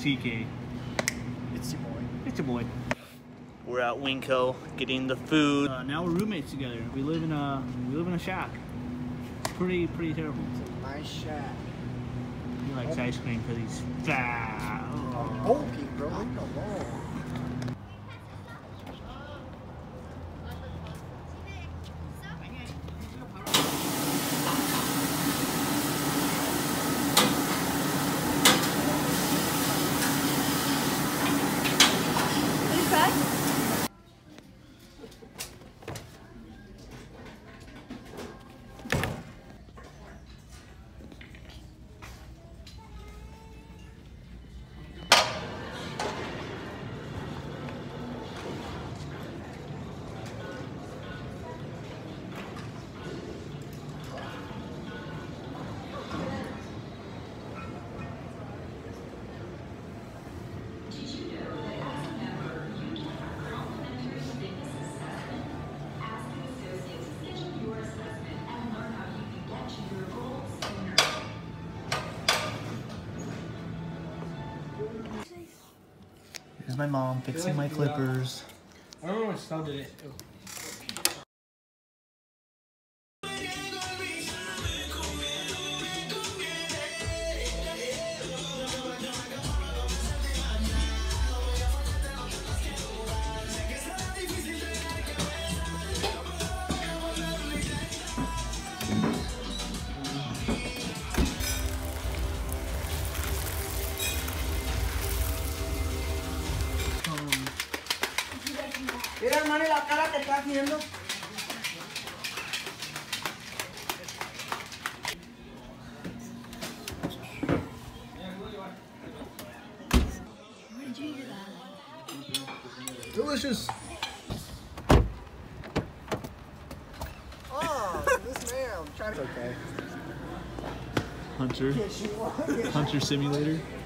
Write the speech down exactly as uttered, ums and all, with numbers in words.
T K. It's your boy. It's your boy. We're at Winco getting the food. Uh, now we're roommates together. We live in a we live in a shack. It's pretty pretty terrible. It's a nice shack. He likes ice cream because he's fat. Oh. Bulky, bro. Come on. Here's my mom fixing my clippers. I don't know what style did it. Mira, hermano, la cara que está haciendo. Delicious. Oh, this man, I'm trying to. Okay. Hunter. Hunter Simulator.